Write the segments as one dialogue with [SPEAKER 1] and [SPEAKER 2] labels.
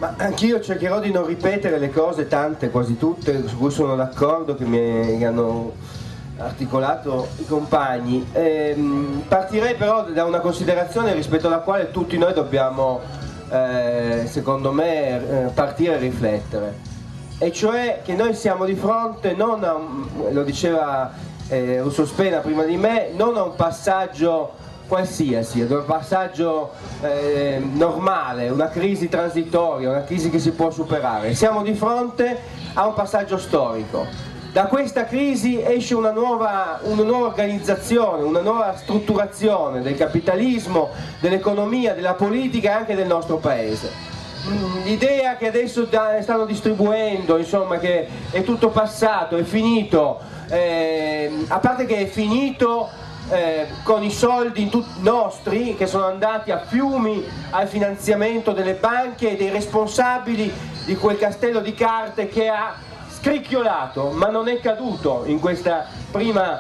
[SPEAKER 1] Ma anch'io cercherò di non ripetere le cose, tante, quasi tutte, su cui sono d'accordo, che mi hanno articolato i compagni. Partirei però da una considerazione rispetto alla quale tutti noi dobbiamo, secondo me, partire e riflettere. E cioè che noi siamo di fronte non a lo diceva Russo Spena prima di me, non a un passaggio qualsiasi, ad un passaggio normale, una crisi transitoria, una crisi che si può superare. Siamo di fronte a un passaggio storico. Da questa crisi esce una nuova organizzazione, una nuova strutturazione del capitalismo, dell'economia, della politica e anche del nostro paese. L'idea che adesso stanno distribuendo, insomma, che è tutto passato, è finito, a parte che è finito con i soldi nostri che sono andati a fiumi al finanziamento delle banche e dei responsabili di quel castello di carte che ha scricchiolato ma non è caduto in questa prima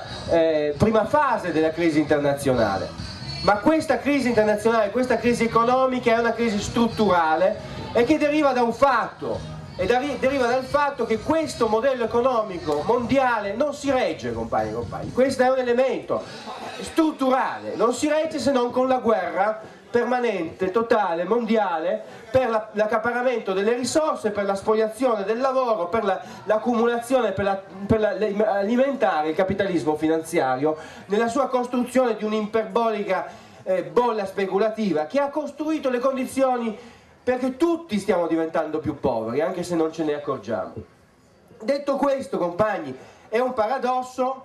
[SPEAKER 1] fase della crisi internazionale. Ma questa crisi internazionale, questa crisi economica è una crisi strutturale e che deriva da un fatto. E deriva dal fatto che questo modello economico mondiale non si regge, compagni e compagni. Questo è un elemento strutturale, non si regge se non con la guerra permanente, totale, mondiale, per l'accaparramento delle risorse, per la spoliazione del lavoro, per l'accumulazione, per alimentare il capitalismo finanziario nella sua costruzione di un'iperbolica bolla speculativa che ha costruito le condizioni perché tutti stiamo diventando più poveri, anche se non ce ne accorgiamo. Detto questo, compagni, è un paradosso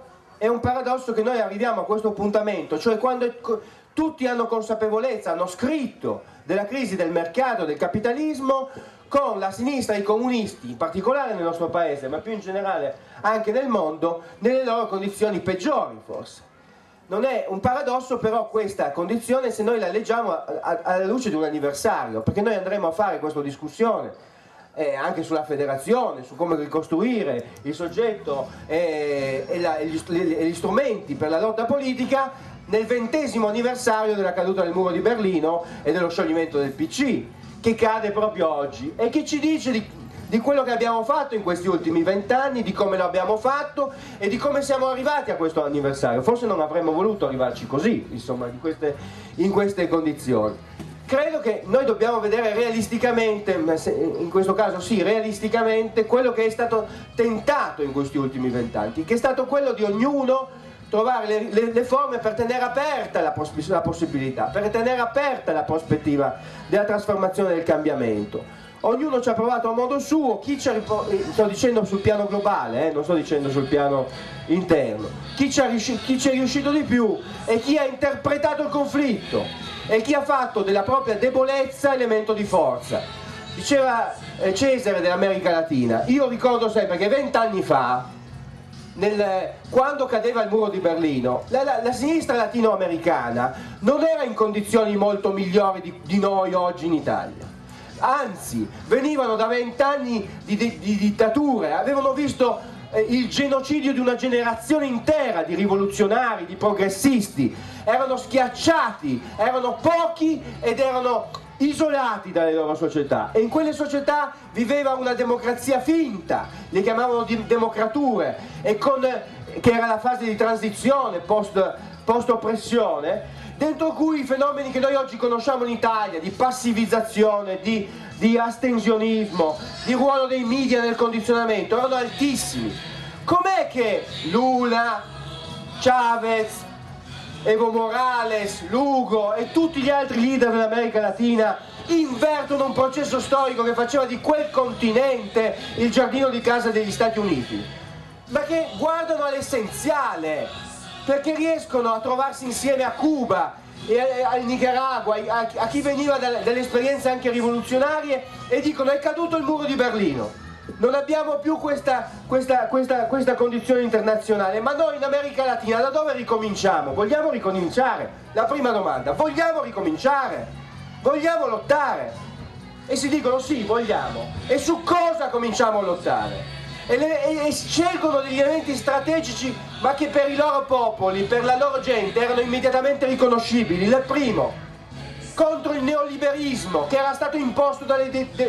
[SPEAKER 1] che noi arriviamo a questo appuntamento, cioè quando tutti hanno consapevolezza, hanno scritto della crisi del mercato, del capitalismo, con la sinistra e i comunisti, in particolare nel nostro paese, ma più in generale anche nel mondo, nelle loro condizioni peggiori forse. Non è un paradosso però questa condizione se noi la leggiamo alla luce di un anniversario, perché noi andremo a fare questa discussione anche sulla federazione, su come ricostruire il soggetto e gli strumenti per la lotta politica nel 20° anniversario della caduta del muro di Berlino e dello scioglimento del PC, che cade proprio oggi e che ci dice di quello che abbiamo fatto in questi ultimi 20 anni, di come lo abbiamo fatto e di come siamo arrivati a questo anniversario. Forse non avremmo voluto arrivarci così, insomma, in queste condizioni. Credo che noi dobbiamo vedere realisticamente, in questo caso sì, realisticamente, quello che è stato tentato in questi ultimi 20 anni, che è stato quello di ognuno trovare le forme per tenere aperta la possibilità, per tenere aperta la prospettiva della trasformazione e del cambiamento. Ognuno ci ha provato a modo suo, sto dicendo sul piano globale, non sto dicendo sul piano interno, chi ci è riuscito di più e chi ha interpretato il conflitto e chi ha fatto della propria debolezza elemento di forza. Diceva Cesare dell'America Latina, io ricordo sempre che 20 anni fa, quando cadeva il muro di Berlino, la sinistra latinoamericana non era in condizioni molto migliori di noi oggi in Italia. Anzi, venivano da 20 anni di dittature, avevano visto il genocidio di una generazione intera di rivoluzionari, di progressisti, erano schiacciati, erano pochi ed erano isolati dalle loro società e in quelle società viveva una democrazia finta, le chiamavano democrature, che era la fase di transizione post-oppressione, dentro cui i fenomeni che noi oggi conosciamo in Italia, di passivizzazione, di astensionismo, di ruolo dei media nel condizionamento, erano altissimi. Com'è che Lula, Chavez, Evo Morales, Lugo e tutti gli altri leader dell'America Latina invertono un processo storico che faceva di quel continente il giardino di casa degli Stati Uniti? Perché guardano all'essenziale, perché riescono a trovarsi insieme a Cuba e al Nicaragua, a chi veniva dalle esperienze anche rivoluzionarie, e dicono: è caduto il muro di Berlino, non abbiamo più questa condizione internazionale, ma noi in America Latina da dove ricominciamo? Vogliamo ricominciare? La prima domanda: vogliamo ricominciare? Vogliamo lottare? E si dicono: sì, vogliamo. E su cosa cominciamo a lottare? E scelgono degli elementi strategici, ma che per i loro popoli, per la loro gente erano immediatamente riconoscibili. Il primo: contro il neoliberismo che era stato imposto dalle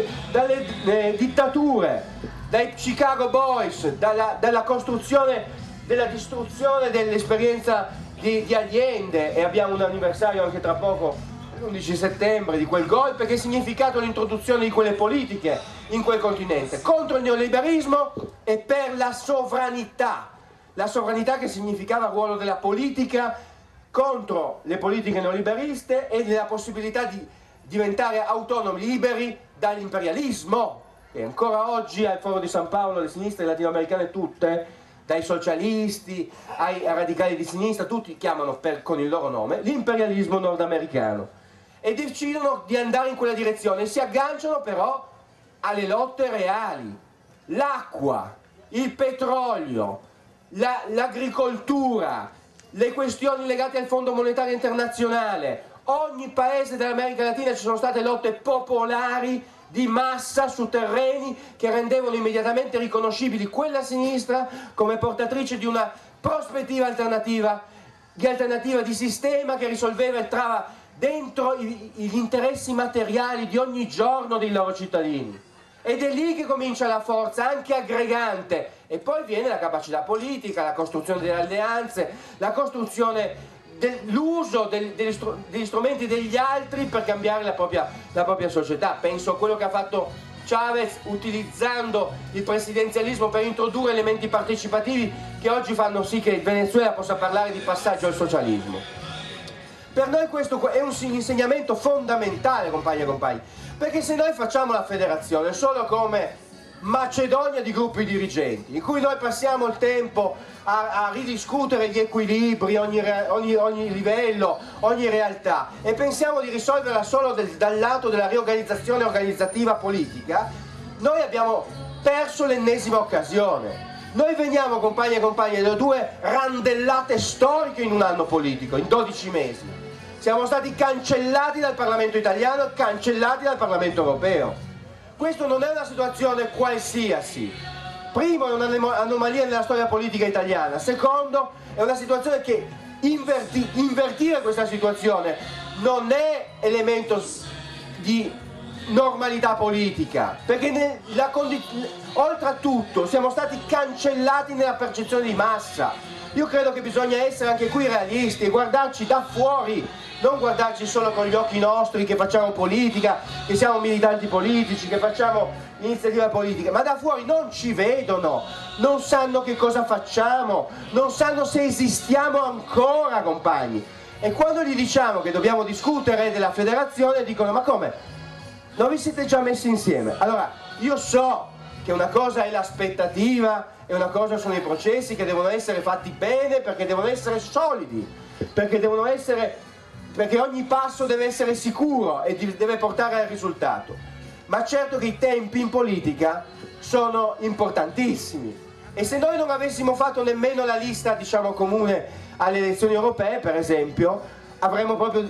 [SPEAKER 1] dittature, dai Chicago Boys, dalla costruzione, della distruzione dell'esperienza di Allende, e abbiamo un anniversario anche tra poco, l'11 settembre, di quel golpe che ha significato l'introduzione di quelle politiche in quel continente, contro il neoliberismo e per la sovranità che significava il ruolo della politica contro le politiche neoliberiste e la possibilità di diventare autonomi, liberi dall'imperialismo, che ancora oggi al Foro di San Paolo le sinistre latinoamericane tutte, dai socialisti ai radicali di sinistra, tutti chiamano con il loro nome l'imperialismo nordamericano, e decidono di andare in quella direzione. Si agganciano però alle lotte reali: l'acqua, il petrolio, l'agricoltura, le questioni legate al Fondo Monetario Internazionale. Ogni paese dell'America Latina ci sono state lotte popolari di massa su terreni che rendevano immediatamente riconoscibili quella sinistra come portatrice di una prospettiva alternativa di sistema che risolveva e trava dentro gli interessi materiali di ogni giorno dei loro cittadini. Ed è lì che comincia la forza anche aggregante, e poi viene la capacità politica, la costruzione delle alleanze, la costruzione l'uso degli strumenti degli altri per cambiare la propria società. Penso a quello che ha fatto Chavez utilizzando il presidenzialismo per introdurre elementi partecipativi che oggi fanno sì che il Venezuela possa parlare di passaggio al socialismo. Per noi questo è un insegnamento fondamentale, compagni e compagni, perché se noi facciamo la federazione solo come Macedonia di gruppi dirigenti, in cui noi passiamo il tempo a ridiscutere gli equilibri, ogni livello, ogni realtà, e pensiamo di risolverla solo dal lato della riorganizzazione organizzativa politica, noi abbiamo perso l'ennesima occasione. Noi veniamo, compagni e compagni, da 2 randellate storiche in un anno politico, in 12 mesi. Siamo stati cancellati dal Parlamento italiano e cancellati dal Parlamento europeo. Questo non è una situazione qualsiasi. Primo, è un'anomalia nella storia politica italiana. Secondo, è una situazione che invertire questa situazione non è elemento di normalità politica, perché oltre a tutto siamo stati cancellati nella percezione di massa. Io credo che bisogna essere anche qui realisti e guardarci da fuori, non guardarci solo con gli occhi nostri che facciamo politica, che siamo militanti politici, che facciamo iniziativa politica, ma da fuori non ci vedono, non sanno che cosa facciamo, non sanno se esistiamo ancora, compagni. E quando gli diciamo che dobbiamo discutere della federazione dicono: ma come? Non vi siete già messi insieme? Allora, io so che una cosa è l'aspettativa e una cosa sono i processi che devono essere fatti bene, perché devono essere solidi, perché ogni passo deve essere sicuro e deve portare al risultato. Ma certo che i tempi in politica sono importantissimi, e se noi non avessimo fatto nemmeno la lista, diciamo, comune alle elezioni europee, per esempio, avremmo proprio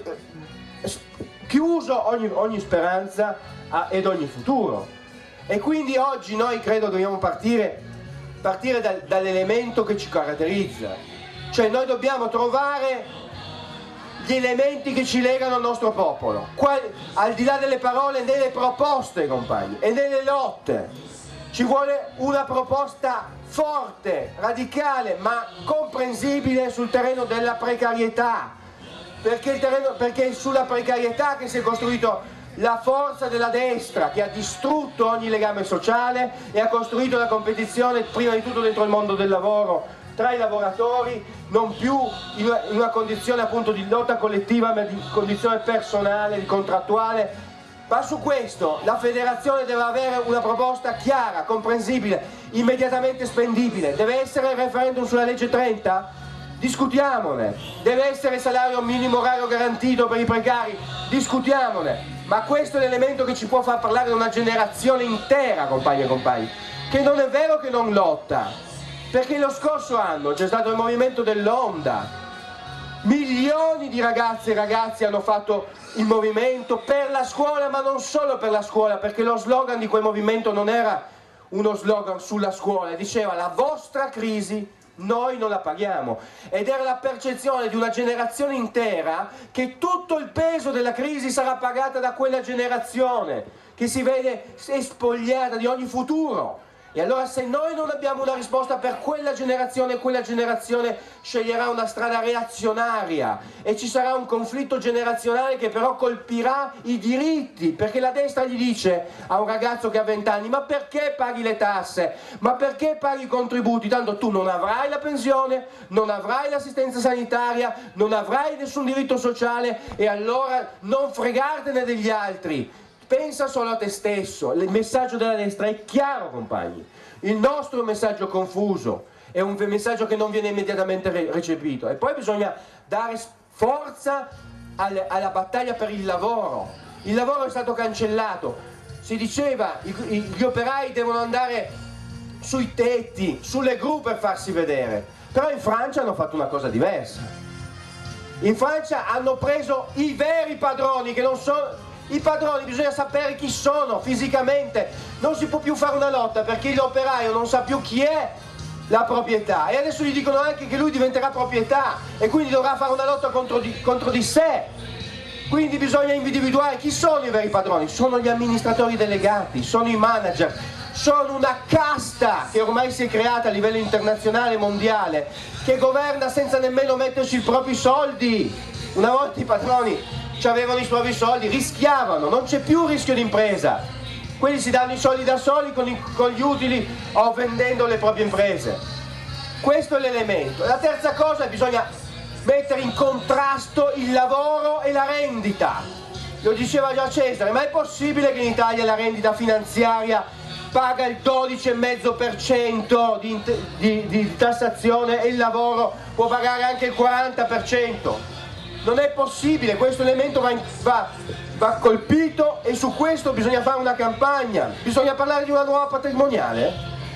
[SPEAKER 1] chiuso ogni speranza ed ogni futuro. E quindi oggi noi credo dobbiamo partire dall'elemento che ci caratterizza, cioè noi dobbiamo trovare gli elementi che ci legano al nostro popolo, al di là delle parole, nelle proposte, compagni, e nelle lotte. Ci vuole una proposta forte, radicale, ma comprensibile sul terreno della precarietà, perché è sulla precarietà che si è costruito la forza della destra, che ha distrutto ogni legame sociale e ha costruito la competizione prima di tutto dentro il mondo del lavoro tra i lavoratori, non più in una condizione appunto di lotta collettiva, ma di condizione personale, di contrattuale. Ma su questo la federazione deve avere una proposta chiara, comprensibile, immediatamente spendibile. Deve essere il referendum sulla legge 30? Discutiamone. Deve essere salario minimo orario garantito per i precari? Discutiamone. Ma questo è l'elemento che ci può far parlare di una generazione intera, compagni e compagni, che non è vero che non lotta, perché lo scorso anno c'è stato il movimento dell'Onda, milioni di ragazze e ragazzi hanno fatto il movimento per la scuola, ma non solo per la scuola, perché lo slogan di quel movimento non era uno slogan sulla scuola, diceva: la vostra crisi noi non la paghiamo, ed era la percezione di una generazione intera che tutto il peso della crisi sarà pagata da quella generazione che si vede spogliata di ogni futuro. E allora se noi non abbiamo una risposta per quella generazione sceglierà una strada reazionaria e ci sarà un conflitto generazionale che però colpirà i diritti, perché la destra gli dice a un ragazzo che ha 20 anni: ma perché paghi le tasse? Ma perché paghi i contributi? Tanto tu non avrai la pensione, non avrai l'assistenza sanitaria, non avrai nessun diritto sociale, e allora non fregartene degli altri. Pensa solo a te stesso. Il messaggio della destra è chiaro, compagni. Il nostro è un messaggio confuso, è un messaggio che non viene immediatamente recepito. E poi bisogna dare forza alla battaglia per il lavoro. Il lavoro è stato cancellato. Si diceva gli operai devono andare sui tetti, sulle gru per farsi vedere. Però in Francia hanno fatto una cosa diversa. In Francia hanno preso i veri padroni, che non sono... I padroni bisogna sapere chi sono fisicamente, non si può più fare una lotta perché l'operaio non sa più chi è la proprietà, e adesso gli dicono anche che lui diventerà proprietà e quindi dovrà fare una lotta contro di sé. Quindi bisogna individuare chi sono i veri padroni. Sono gli amministratori delegati, sono i manager, sono una casta che ormai si è creata a livello internazionale e mondiale, che governa senza nemmeno metterci i propri soldi. Una volta i padroni avevano i propri soldi, rischiavano, non c'è più rischio d'impresa, quelli si danno i soldi da soli con gli utili o vendendo le proprie imprese. Questo è l'elemento. La terza cosa è che bisogna mettere in contrasto il lavoro e la rendita. Lo diceva già Cesare: ma è possibile che in Italia la rendita finanziaria paga il 12,5% di tassazione e il lavoro può pagare anche il 40%? Non è possibile, questo elemento va colpito, e su questo bisogna fare una campagna. Bisogna parlare di una nuova patrimoniale,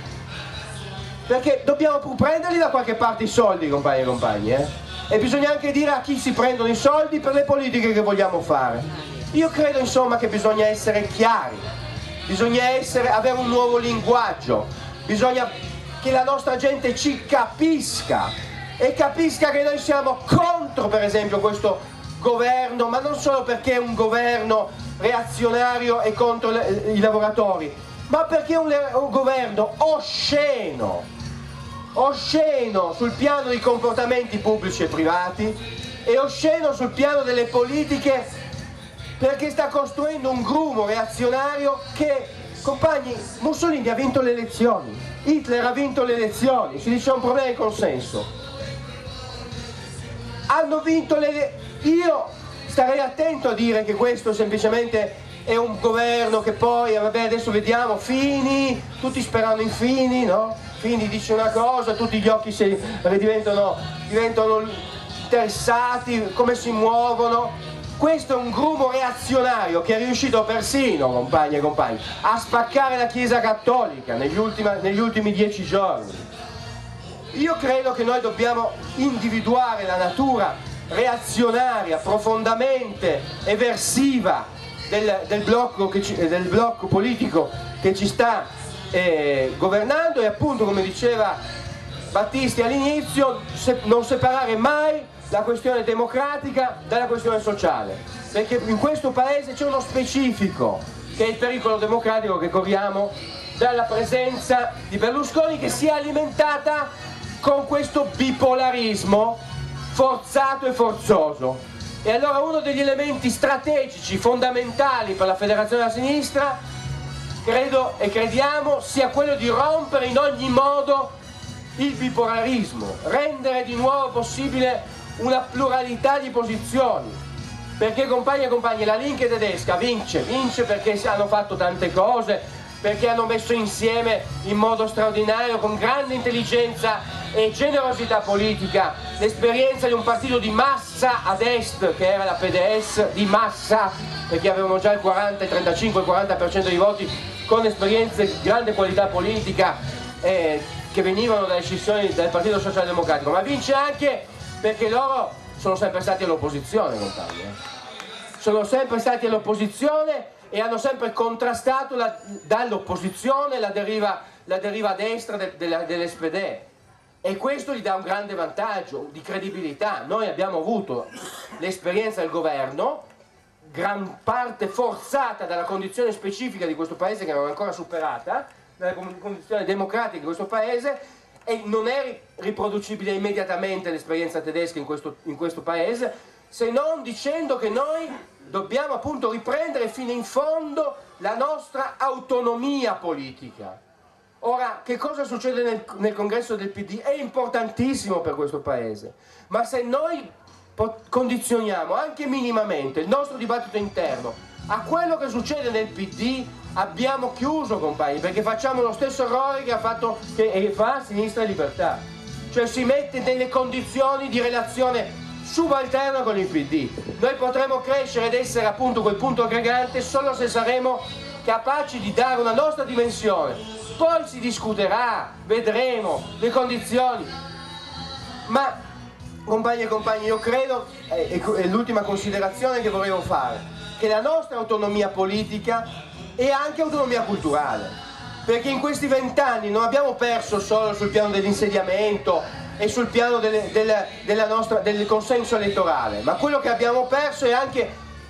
[SPEAKER 1] perché dobbiamo pur prenderli da qualche parte i soldi, compagni e compagni, e bisogna anche dire a chi si prendono i soldi per le politiche che vogliamo fare. Io credo insomma che bisogna essere chiari, bisogna avere un nuovo linguaggio, bisogna che la nostra gente ci capisca e capisca che noi siamo contro, per esempio, questo governo, ma non solo perché è un governo reazionario e contro i lavoratori, ma perché è un governo osceno sul piano dei comportamenti pubblici e privati, e osceno sul piano delle politiche, perché sta costruendo un grumo reazionario che, compagni, Mussolini ha vinto le elezioni, Hitler ha vinto le elezioni, si dice un problema di consenso. Hanno vinto io starei attento a dire che questo semplicemente è un governo che poi, vabbè, adesso vediamo, Fini, tutti sperano in Fini, no? Fini dice una cosa, tutti gli occhi diventano interessati, come si muovono. Questo è un grumo reazionario che è riuscito persino, compagni e compagni, a spaccare la Chiesa Cattolica negli ultimi 10 giorni. Io credo che noi dobbiamo individuare la natura reazionaria, profondamente eversiva del blocco politico che ci sta governando, e appunto, come diceva Battisti all'inizio, non separare mai la questione democratica dalla questione sociale, perché in questo paese c'è uno specifico che è il pericolo democratico che corriamo dalla presenza di Berlusconi, che si è alimentata con questo bipolarismo forzato e forzoso. E allora uno degli elementi strategici fondamentali per la federazione della sinistra, credo e crediamo, sia quello di rompere in ogni modo il bipolarismo, rendere di nuovo possibile una pluralità di posizioni, perché, compagni e compagni, la Linke tedesca vince perché hanno fatto tante cose, perché hanno messo insieme in modo straordinario, con grande intelligenza e generosità politica, l'esperienza di un partito di massa ad est, che era la PDS, di massa, perché avevano già il 40, il 35, il 40% dei voti, con esperienze di grande qualità politica che venivano dalle scissioni del Partito Socialdemocratico, ma vince anche perché loro sono sempre stati all'opposizione, compagni. Sono sempre stati all'opposizione e hanno sempre contrastato dall'opposizione la deriva a destra dell'SPD. e questo gli dà un grande vantaggio di credibilità. Noi abbiamo avuto l'esperienza del governo, gran parte forzata dalla condizione specifica di questo paese che non è ancora superata, dalla condizione democratica di questo paese, e non è riproducibile immediatamente l'esperienza tedesca in questo paese, se non dicendo che noi dobbiamo appunto riprendere fino in fondo la nostra autonomia politica. Ora, che cosa succede nel congresso del PD? È importantissimo per questo paese, ma se noi condizioniamo anche minimamente il nostro dibattito interno a quello che succede nel PD, abbiamo chiuso, compagni, perché facciamo lo stesso errore che fa Sinistra e Libertà, cioè si mette nelle condizioni di relazione subalterna con il PD. Noi potremo crescere ed essere appunto quel punto aggregante solo se saremo capaci di dare una nostra dimensione. Poi si discuterà, vedremo le condizioni, ma compagni e compagni, io credo, è l'ultima considerazione che volevo fare, che la nostra autonomia politica è anche autonomia culturale, perché in questi 20 anni non abbiamo perso solo sul piano dell'insediamento e sul piano del consenso elettorale, ma quello che abbiamo perso è anche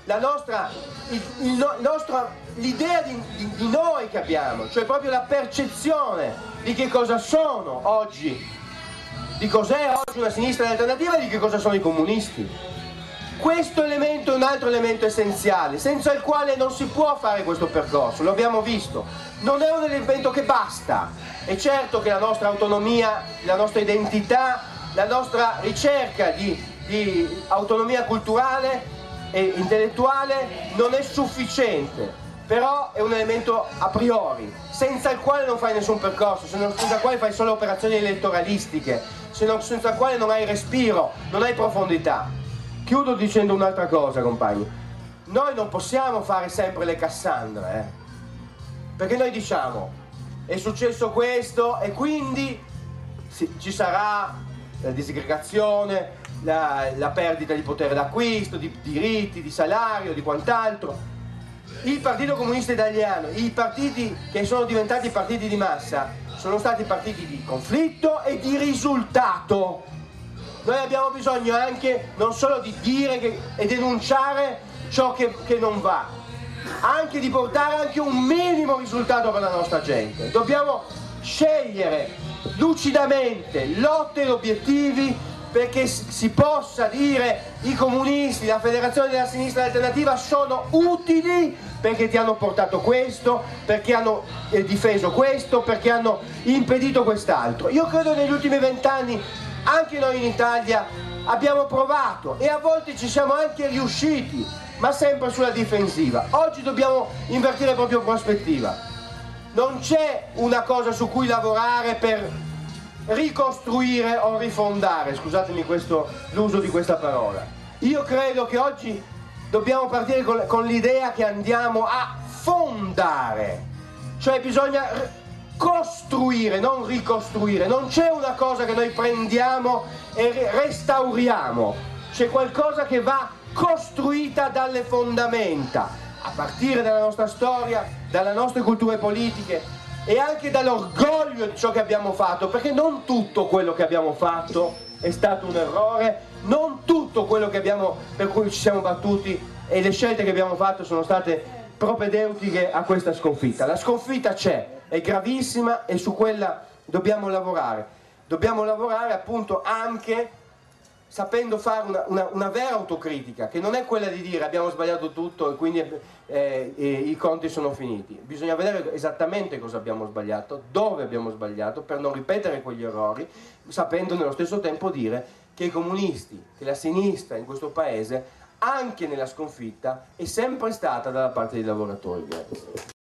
[SPEAKER 1] l'idea di noi che abbiamo, cioè proprio la percezione di che cosa sono oggi, di cos'è oggi una sinistra alternativa e di che cosa sono i comunisti. Questo elemento è un altro elemento essenziale, senza il quale non si può fare questo percorso, lo abbiamo visto. Non è un elemento che basta. È certo che la nostra autonomia, la nostra identità, la nostra ricerca di autonomia culturale e intellettuale non è sufficiente, però è un elemento a priori, senza il quale non fai nessun percorso, senza il quale fai solo operazioni elettoralistiche, senza il quale non hai respiro, non hai profondità. Chiudo dicendo un'altra cosa, compagni. Noi non possiamo fare sempre le Cassandre, perché noi diciamo è successo questo e quindi ci sarà la disgregazione, la perdita di potere d'acquisto, di diritti, di salario, di quant'altro. Il Partito Comunista Italiano, i partiti che sono diventati partiti di massa, sono stati partiti di conflitto e di risultato. Noi abbiamo bisogno anche non solo di dire e denunciare ciò che non va, anche di portare anche un minimo risultato per la nostra gente. Dobbiamo scegliere lucidamente lotte ed obiettivi perché si possa dire i comunisti, la Federazione della Sinistra Alternativa sono utili perché ti hanno portato questo, perché hanno difeso questo, perché hanno impedito quest'altro. Io credo che negli ultimi 20 anni anche noi in Italia abbiamo provato e a volte ci siamo anche riusciti, ma sempre sulla difensiva. Oggi dobbiamo invertire proprio prospettiva. Non c'è una cosa su cui lavorare per ricostruire o rifondare, scusatemi l'uso di questa parola. Io credo che oggi dobbiamo partire con l'idea che andiamo a fondare, cioè bisogna costruire, non ricostruire. Non c'è una cosa che noi prendiamo e restauriamo, c'è qualcosa che va costruita dalle fondamenta, a partire dalla nostra storia, dalle nostre culture politiche e anche dall'orgoglio di ciò che abbiamo fatto, perché non tutto quello che abbiamo fatto è stato un errore, non tutto quello per cui ci siamo battuti e le scelte che abbiamo fatto sono state propedeutiche a questa sconfitta. La sconfitta c'è, è gravissima e su quella dobbiamo lavorare appunto anche sapendo fare una vera autocritica, che non è quella di dire abbiamo sbagliato tutto e quindi i conti sono finiti. Bisogna vedere esattamente cosa abbiamo sbagliato, dove abbiamo sbagliato, per non ripetere quegli errori, sapendo nello stesso tempo dire che i comunisti, che la sinistra in questo paese, anche nella sconfitta, è sempre stata dalla parte dei lavoratori.